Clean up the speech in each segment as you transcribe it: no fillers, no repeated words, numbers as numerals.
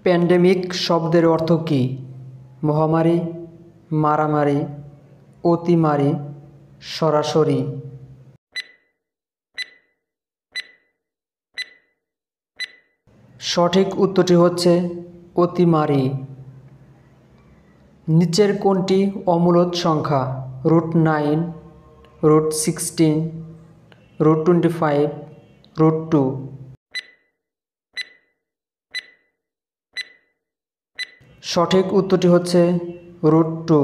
Pandemic শব্দের অর্থ কী? মহামারী, মারামারি, অতিমারি, সরাসরি। সঠিক উত্তরটি হচ্ছে অতিমারি। নিচের কোনটি অমূলদ সংখ্যা? √9, √16, √25, √2। সঠিক উত্তরটি হচ্ছে √2।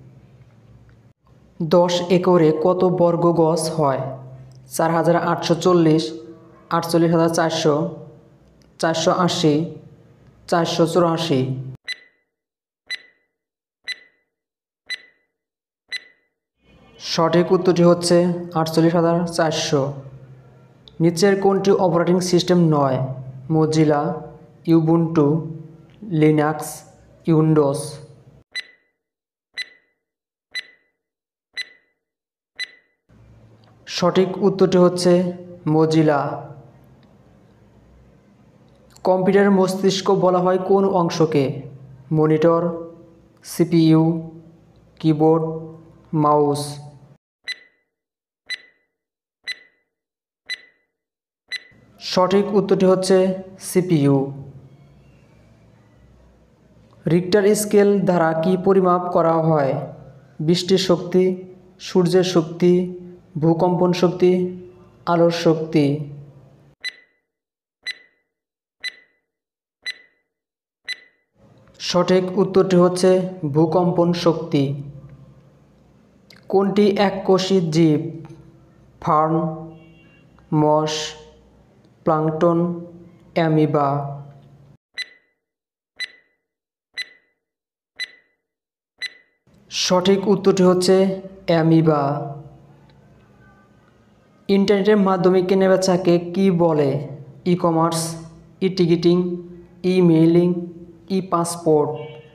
10 একরে কত বর্গ গজ হয়? 4,840, 48,400, 480, 484। সঠিক উত্তরটি হচ্ছে 48,400। নিচের কোনটি অপারেটিং সিস্টেম নয়? Mozilla, Ubuntu, Linux, Windows. সঠিক উত্তরটি হচ্ছে মজিলা। কম্পিউটারের মস্তিষ্ক বলা হয় কোন অংশকে? Monitor, CPU, keyboard, mouse. সঠিক উত্তরটি হচ্ছে সিপিইউ। রিক্টার স্কেল দ্বারা কি পরিমাপ করা হয়? বৃষ্টির শক্তি, সূর্যের শক্তি, ভূকম্পন শক্তি, আলোর শক্তি। সঠিক উত্তরটি হচ্ছে ভূকম্পন শক্তি। কোনটি এককোষী জীব? Fern, moss, plankton, amoeba. সঠিক উত্তরটি হচ্ছে অ্যামিবা। ইন্টারনেটের মাধ্যমে কেনাবেচাকে কি বলে? E commerce, e ticketing, e mailing, e passport.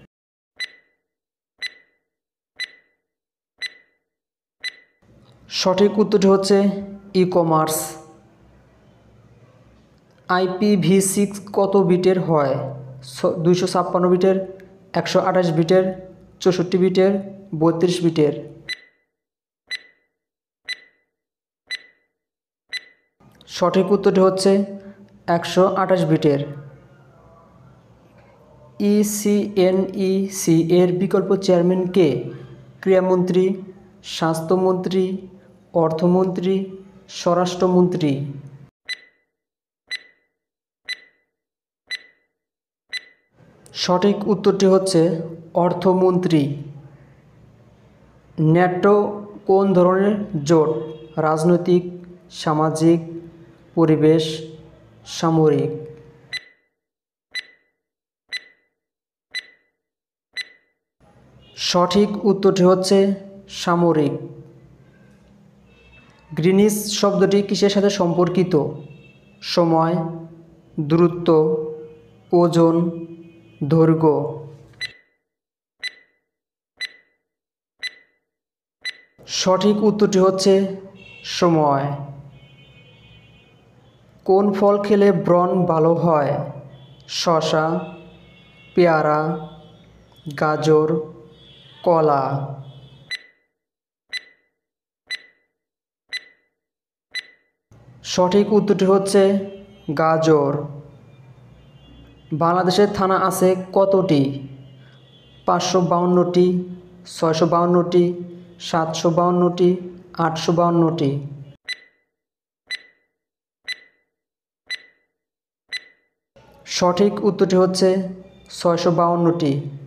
সঠিক উত্তরটি হচ্ছে ই কমার্স। IPv6 কত বিটের হয়? 256 বিটের, 128 বিটের, 64 বিটের, 32 বিটের। সঠিক উত্তরটি হচ্ছে 128 বিটের। ECNEC এর বিকল্প চেয়ারম্যান কে? ক্রীড়ামন্ত্রী, স্বাস্থ্যমন্ত্রী, অর্থমন্ত্রী, স্বরাষ্ট্রমন্ত্রী। সঠিক উত্তরটি হচ্ছে অর্থমন্ত্রী। ন্যাটো কোন ধরনের জোট? রাজনৈতিক, সামাজিক, পরিবেশ, সামরিক। সঠিক উত্তরটি হচ্ছে সামরিক। গ্রিনিচ শব্দটি কিসের সাথে সম্পর্কিত? সময়, দূরত্ব, ওজন, দৈর্ঘ্য। সঠিক উত্তরটি হচ্ছে সময়। কোন ফল খেলে ব্রণ ভালো হয়? শসা, পেয়ারা, গাজর, কলা। সঠিক উত্তরটি হচ্ছে গাজর। বাংলাদেশের থানা আছে কতটি? 552টি, 652টি, 752টি, 852টি। সঠিক উত্তরটি হচ্ছে 652টি।